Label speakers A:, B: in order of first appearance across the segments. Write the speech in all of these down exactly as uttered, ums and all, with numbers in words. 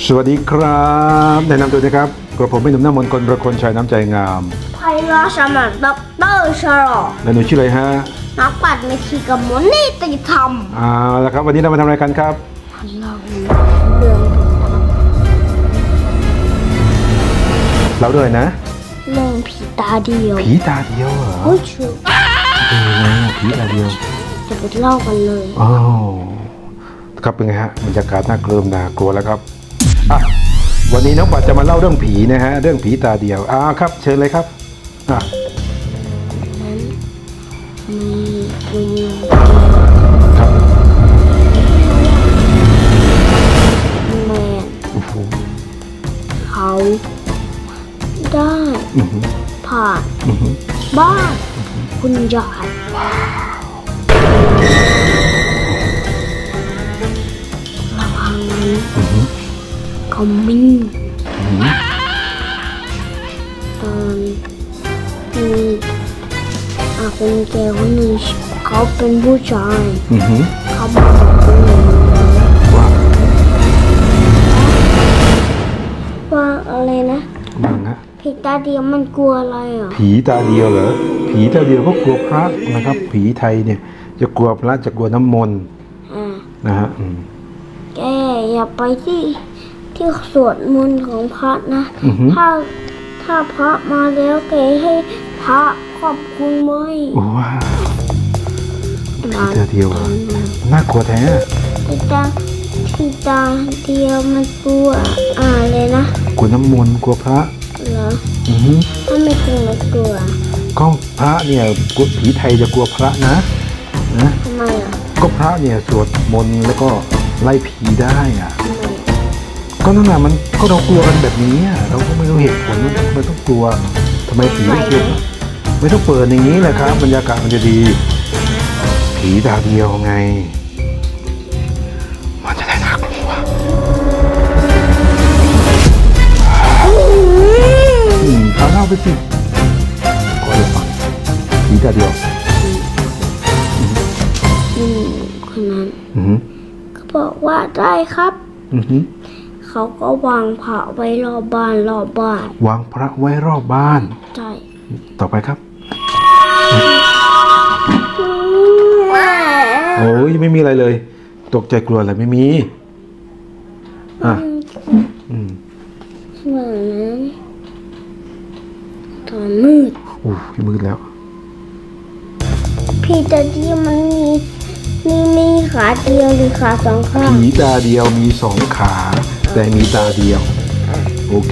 A: สวัสดีครับแนะนำตัวนะครับกระผมเป็นหนุ่มน้ำมนต์คนประคนชัยน้ำใจงาม
B: ไพเราะสมัครด็อกเตอร์ชโล
A: แล้วหนูชื่ออะไรฮะ
B: นักปัดเมธีกับมนิติธรรม
A: อ่าแล้วครับวันนี้เรามาทำอะไรกันครับ
B: เราเรื่อง
A: เราด้วยนะ
B: เรื่องผีตาเดียว
A: ผีตาเดียวเหรอ
B: โอ้ยชัวร์
A: เป็นไงผีตาเดียว
B: จะไปเล่ากันเลย
A: อ้าวครับเป็นไงฮะบรรยากาศน่ากลัวน่ากลัวแล้วครับอ่ะวันนี้น้องปัดจะมาเล่าเรื่องผีนะฮะเรื่องผีตาเดียวอ่าครับเชิญเลยครับอ่ะ
B: นั้นมีวิญญาณ
A: ครับ
B: แมนเขาได้ผ่านบ้านคุณยายระหว่างนั้นเขามีตอนมีอาคนแก่คนหนึ่งเขาเป็นผู้ชายเขาบอกคุณหนึ่งว่าว่าอะไรนะผีตาเดียวมันกลัวอะไรอ่ะ
A: ผีตาเดียวเหรอผีตาเดียวก็กลัวพระนะครับผีไทยเนี่ยจะกลัวพระจะกลัวน้ำมนต์นะฮะ
B: แกอย่าไปที่ที่สวดมนต์ของพระนะถ้าถ้าพระมาแล้วแกให้พระขอบคุณไหม
A: ว้าวผีตาเดียวน่ากลัวแท้
B: ผีตาผีตาเดียวมันกลัวอะไรนะ
A: กลัวน้ำมนต์กลัวพระ
B: เหรอ
A: อือฮึ
B: ถ้าไม่กลัวกลัว
A: ก็พระเนี่ยกลัวผีไทยจะกลัวพระนะนะ
B: ทำไมอ่ะ
A: ก็พระเนี่ยสวดมนต์แล้วก็ไล่ผีได้อ่ะก็นั่นแหละมันก็เรากลัวกันแบบนี้เราก็ไม่รู้เหตุผลว่าทำไมต้องกลัวทำไมผีต้องกลัวไม่ต้องเปิดอย่างนี้แหละครับบรรยากาศมันจะดีผีตาเดียวไงมันจะได้น่ากลัวอืมเอาเล่าไปสิขอเลยฟังผีตาเดียว
B: อืมคนนั้นเขาบอกว่าได้ครับ
A: อือฮึ
B: เขาก็วางพระไว้รอบบ้านรอบบ้าน
A: วางพระไว้รอบบ้าน
B: ใช่
A: ต่อไปครับโอ้ยไม่มีอะไรเลยตกใจกลัวอะไรไม่มีอ่ะอืม
B: เหมือนตอนมืด
A: โอ้ยมืดแล้ว
B: ผีตาเดียวมันมีมีมีขาเดียวหรือขาสองข้าง
A: ผีตาเดียวมีสองขาแต่มีตาเดียวโอเค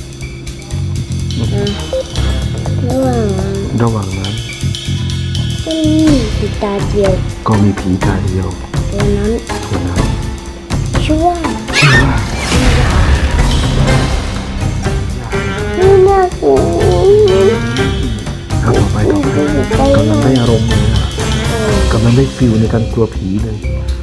B: ระหว่างนั้น
A: ระหว่างนั้น
B: ก็มีผีตาเดียว
A: ก็มีผีตาเดียว
B: ตัวนั้น
A: ตัวนั้น
B: ชื่อว่า
A: ชื่อว่า
B: ไม่น่ากลัว
A: ครับต่อไปต่อไปกำลังได้อารมณ์เลยกำลังได้ฟิลในการกลัวผีเลย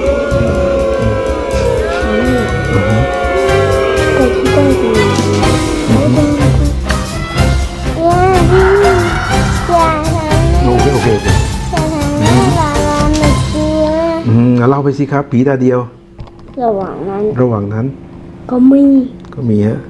B: แต่ที่ได้ดี
A: โอเคโอเคโอเคอืมเล่าไปสิครับผีตาเดียว
B: ระหว่างนั้น
A: ระหว่างนั้น
B: ก็มี
A: ก็มีฮะ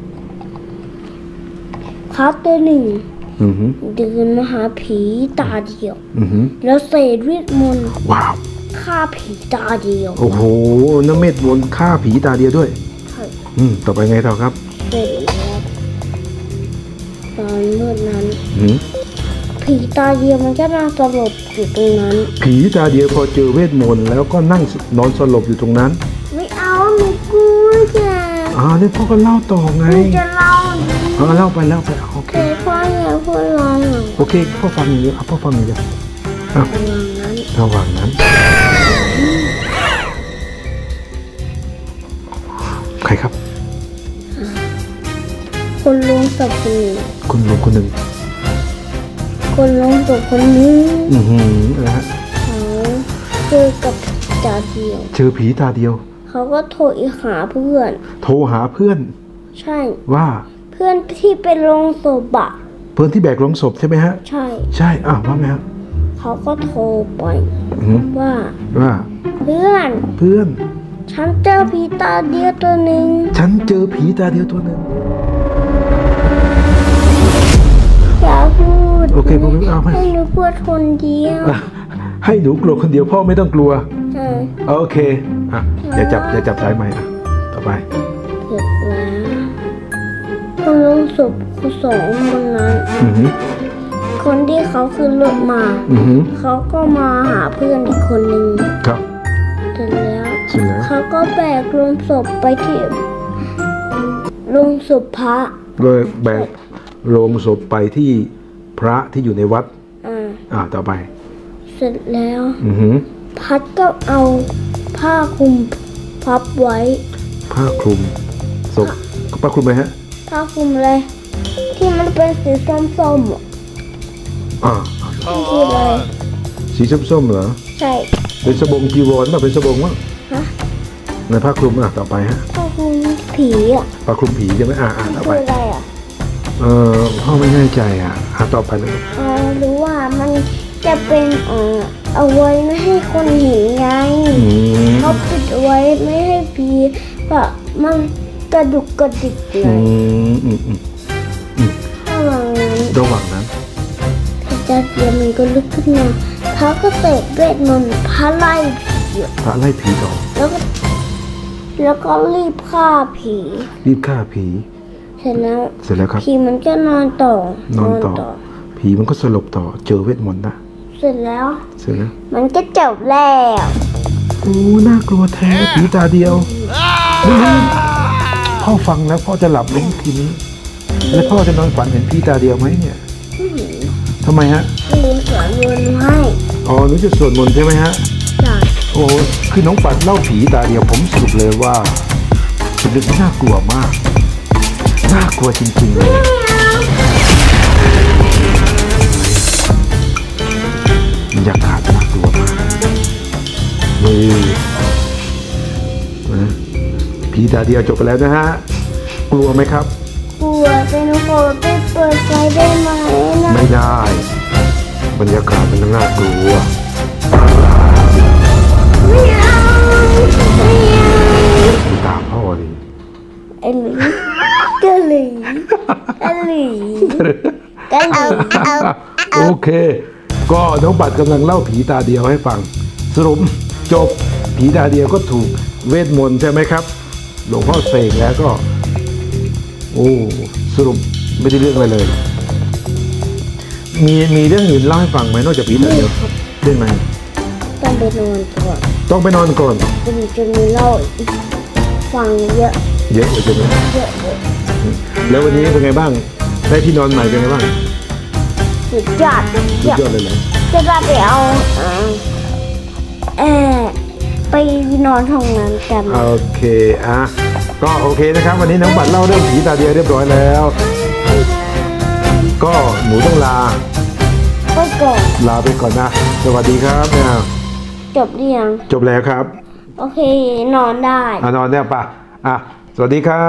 B: ครับตัวหนึ่งเดินมาหาผีตาเดียวแล้วเสกเวทมนต์
A: ว้าว
B: ฆ่าผีตาเดียว
A: โอ้โหน้ำเม็ดมนต์ฆ่าผีตาเดียวด้วยใช่อืมต่อไปไงต่อครับ
B: เสร็จแล้วตอนเมื่อนั้นผีตาเดียวมันก็นั่งสลบอยู่ตรงนั้น
A: ผีตาเดียวพอเจอเวทมนต์แล้วก็นั่งนอนสลบอยู่ตรงนั้น
B: ไม่เอาหนูกลัวจ้ะ
A: อ่านี่พ่อก็เล่าต่อไง
B: จะเล่า
A: เออเล่าไปเล่าไปโอเค
B: พ่ออย่าพูดร้อง
A: โอเคพ่อฟังอยู่ครับพ่อฟังอยู่จ้ะระหว่างนั้นใครครับ
B: คนลงศพคนหนึ่ง
A: คนลงคนหนึ่ง
B: คนลงศพคนนี้
A: อือหือนะฮะ
B: เขาเจอกับผีตาเดียว
A: เจอผีตาเดียว
B: เขาก็โทรหาเพื่อน
A: โทรหาเพื่อน
B: ใช่
A: ว่า
B: เพื่อนที่เป็นลงศพอะ
A: เพื่อนที่แบกลงศพใช่ไหมฮะ
B: ใช่
A: ใช่อ้าวว่าไงครับ
B: เขาก็โทรไปว่า
A: ว่า
B: เพื่อน
A: เพื่อน
B: ฉันเจอผีตาเดียวตัวหนึ่ง
A: ฉันเจอผีตาเดียวตัวหนึ่ง
B: อย่าพูด
A: โอเคผมเอาไหม
B: ให้หนูพูดคนเดียว
A: อ่ะให้หนูกลัวคนเดียวพ่อไม่ต้องกลัว
B: เออ
A: โอเคอ่ะอย่าจับอย่าจับสายใหม่อ่ะต่อไป
B: เสร็จแล้วคนลงศพคือสองคนนั้น
A: อือหือ
B: คนที่เขาขึ้นรถมา
A: อือหือ
B: เขาก็มาหาเพื่อนอีกคนหนึ่ง
A: ครับ
B: เสร็จแล้ว
A: เสร็จแล้ว
B: เขาก็แบกลงศพไปที่ลงศพพระ
A: เลยแบกโลงศพไปที่พระที่อยู่ในวัด
B: อ่า
A: อ่าต่อไป
B: เสร็จแล้ว
A: อือหือ
B: พัดก็เอาผ้าคลุมพับไว้
A: ผ้าคลุมศพผ้าคลุมไหมฮะ
B: ผ้าคลุมเลย ที่มันเป็นสีส้มๆอะ
A: อ่า
B: นี่คืออะไร
A: สีส้มๆเหรอ
B: ใช่
A: เป็นสบงจีวรป่ะเป็นสบงมั้ง
B: ฮะ
A: ในผ้าคลุมอ่ะต่อไปฮะ
B: ผ้าคลุมผีอ่ะ
A: ผ้าคลุมผีใช่ไหมอ่าอ่าต่อ
B: คื
A: ไป
B: ออะไรอ่ะ
A: เออพ่อไม่แน่ใจอ่ะอ่าต่อไปเลย
B: เออหรือว่ามันจะเป็นเออเอาไว้ไม่ให้คนเห็นไง
A: อืม
B: เขาปิดเอาไว้ไม่ให้ผีแบบมันกระดุกกระดิกเล
A: อื
B: ย
A: มอืมอืม
B: ถ้าว่างั้น
A: ระหว่างนั้น
B: พระเจ้าเทียมมันก็ลุกขึ้นมาเขาก็เตะเวทมนต์พระไล่ผี
A: พระไล่ผีต่อ
B: แล้วก็แล้วก็รีบฆ่าผี
A: รีบฆ่าผี
B: เสร็จแล้ว
A: เสร็จแล้วครับ
B: ผีมันก็นอนต่อน
A: อนต่อ ผีมันก็สลบต่อเจอเวทมนต์นะ
B: เสร็จแล้ว
A: เสร็จแล้ว
B: มันก็จบแล้ว
A: โอ้น่ากลัวแท้ผีตาเดียวพ่อฟังแล้วพ่อจะหลับลงทีนี้ แล้วพ่อจะนอนฝันเห็นผีตาเดียวไหมเนี่ยทำไมฮะ
B: ลืมสวนมนต์ให้
A: อ๋อหนูจะสวดมนต์ใช่ไหมฮะ
B: จ้ะ
A: โอ้คือน้องปัดเล่าผีตาเดียวผมสรุปเลยว่าเป็นเรื่องที่น่ากลัวมาก น่ากลัวจริงๆเลยบรรยากาศน่ากลัวมากเลยนะผีตาเดียวจบไปแล้วนะฮะ กลัวไหมครับ
B: กลัวแต่หนูขอไปเปิดไฟได้ไหมนะ
A: ไม่ได้ บรรยากาศมันน่ากลัว
B: ไม่เอาไม่เอา
A: ตามพ่อเลย
B: ไอ้หลีกะหลีกะหลีกะหลี
A: โอเค ก็น้องปัดกำลังเล่าผีตาเดียวให้ฟัง สรุปจบผีตาเดียวก็ถูกเวทมนต์ใช่ไหมครับ หลวงพ่อเสกแล้วก็ โอ้สรุปไม่ได้เรื่องอะไรเลย มีมีเรื่องอื่นเล่าให้ฟังไหมนอกจากผีตาเดียวเรื่องไหน
B: ต้องไปนอนก่อน
A: ต้องไปนอนก่อน
B: จะมีจะมีเล่าอีกฟังเยอะ
A: เยอะเลยใช่ไหม
B: เยอะเลย
A: แล้ววันนี้เป็นไงบ้าง ได้ที่นอนใหม่เป็นไงบ้าง
B: สุดยอด
A: สุด
B: เยี่ยม
A: ยอดเลยเลย
B: จะได้ไปเอาเอ่อแอร์ไปนอนห้องนั้นกัน
A: โอเคอ่ะก็โอเคนะครับ วันนี้น้องปัดเล่าเรื่องผีตาเดียวเรียบร้อยแล้ว ก็หนูต้องลา
B: ไปก่อน
A: ลาไปก่อนนะ สวัสดีครับเนี่ย
B: จบหรือยัง
A: จบแล้วครับ
B: โอเคนอนได้
A: อ่ะนอนเนี่ยป่ะอ่ะสวัสดีครับ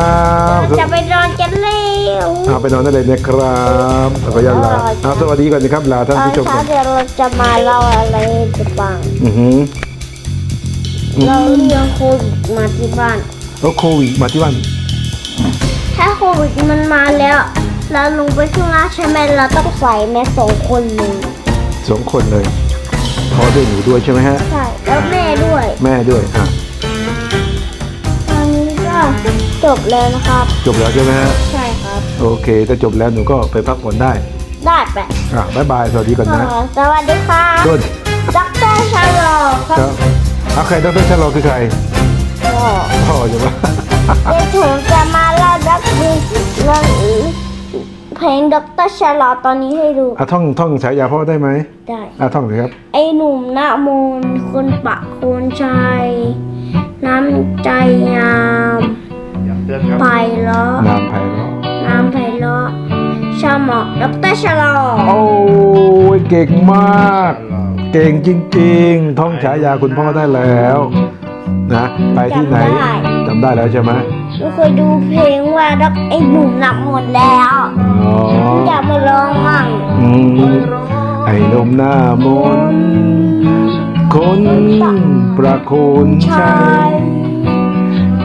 B: จะไปนอนกันเร็ว
A: อ่ะไปนอนได้เลยนะครับแล้วก็ยันลาอ่ะสวัสดีก่อนนะครับลา
B: ต
A: ท่าน
B: อน
A: ผู้ชม
B: เช้าเดี๋ยวเราจะมาเล่าอะไรให้ฟัง
A: อือหือ
B: เราเรื่องโควิดมาที่บ้าน
A: แล้วโควิดมาที่บ้าน
B: ถ้าโควิดมันมาแล้ว เราลงไปข้างล่างใช่ไหมเราต้องใส่แม่สองคนเลย
A: สองคนเลยพ่อด้วยหนูด้วยใช่ไหมฮะ
B: ใช่แล้วแม่ด้วย
A: แม่ด้วยอ่ะ
B: ตอนนี้ก็จบแล้วนะครับ
A: จบแล้วใช่ไหมฮะ
B: ใช่ครับ
A: โอเคถ้าจบแล้วหนูก็ไปพักผ่อนได้
B: ได้ไป
A: อ่ะบ๊ายบายสวัสดีก่อนนะ
B: สวัสดีครับ
A: สวัสดี
B: ด็อกเตอร์ชาโลค
A: ครับ รับเอาใครต้องเป็นชะลอคือใคร
B: ก็
A: พ่อใช่ไหม
B: เดี๋ยวผมจะมาเล่าด็อกเตอร์เพลงด็อกเตอร์ชาโลตอนนี้ให้ดู
A: อ่ะท่องท่องฉายาพ่อได้ไหม
B: ได้
A: อ่ะท่องเลยครับ
B: ไอ้หนุ่มหน้ามนต์คนปะโคนชัยน้ำใจงามไพเราะ
A: นามไพเราะ
B: น้ำไพเราะชาเหมาะด็อกเตอร์ชาโล
A: โอ้ยเก่งมาก เก่งจริงๆ ท่องฉายาคุณพ่อได้แล้วนะไปที่ไหนจำได้แล้วใช่ไหม
B: หนูเคยดูเพลงว่าด็อกไอ้หนุ่มหนักหมดแล้ว
A: อ๋อ
B: อยากมาร้องมั่ง
A: อืมไอ้นมหน้ามนต์คนประโคนชัย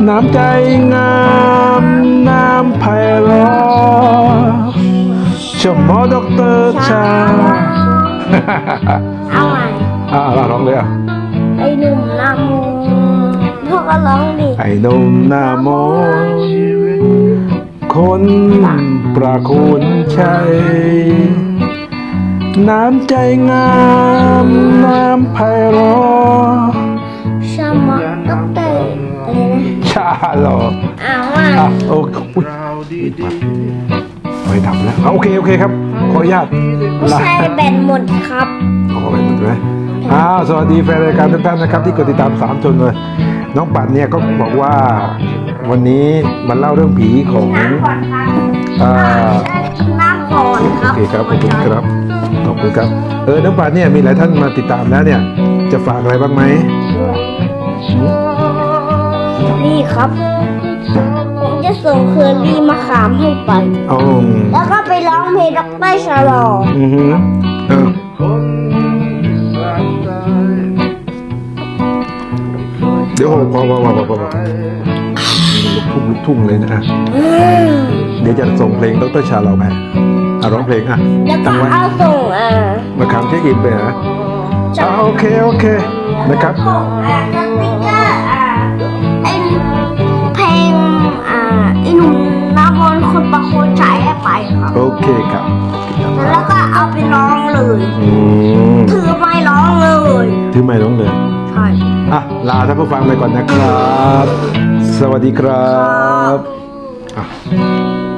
A: น้ำใจงามน้ำไพเราะชมหมอด็อกเตอร์ชา
B: เอาใหม่
A: อ่าร้องเลยอ่ะ
B: ไอ้หนุ่มนาโมพวกก็ร้องดิ
A: ไอ้หนุ่มนาโมคนประคุณชัยน้ำใจงามน้ำไพเราะ
B: ชามาด็อกเตอร์อะไรนะ
A: ชาหรอ
B: เอาใหม่
A: อ่ะโอเคอุ๊ยไม่ทำแล้วอ่ะโอเคโอเคครับขออนุญาต
B: ไม่
A: ลา
B: ใช่แบนหมดครับ
A: ขอไปหมดไหมอ้าวสวัสดีแฟนรายการทุกท่านนะครับที่กดติดตามสามชนเลยน้องปัดเนี่ยก็บอกว่าวันนี้มันเล่าเรื่องผีของ
B: น้ำก่อนครับ
A: อ่า
B: น้ำก่อนค
A: โอ
B: รับ
A: เคครับขอบคุณครับขอบคุณครับเออน้องปัดเนี่ยมีหลายท่านมาติดตามแล้วเนี่ยจะฝากอะไรบ้างไหม
B: นี่ครับผมจะส่งเคอรี่มะขามให้ไป
A: เอา
B: แล้วก็ไปร้องเพลงด็อกเตอร์ชาลอ
A: อือฮึเออเดี๋ยวพอพอพอพอพอพอลูกทุ่งลูกทุ่งเลยนะอ่ะเดี๋ยวจะส่งเพลงดรชาเราไปอ่ะร้องเพลงอ่ะ
B: แล้วก็
A: ตั้งไว้
B: เอาส่งอ่า
A: มาคำเช็คอินไปนะอ่ะโอเคโอเคนะครับ
B: ส่งอ่าสติ๊กเกอร์อ่าไอเพลงอ่าไอหนุ่มน้ำมนต์คนประโคนใจให้ไปครับ
A: โอเคครับ
B: แล้วก็เอาไปร้องเลย
A: อืม
B: ถือไม้ร้องเลย
A: ถือไม่ร้องเลย
B: ใช่
A: อ่ะลาท่านผู้ฟังไปก่อนนะครับ สวัสดีครับอ่ะ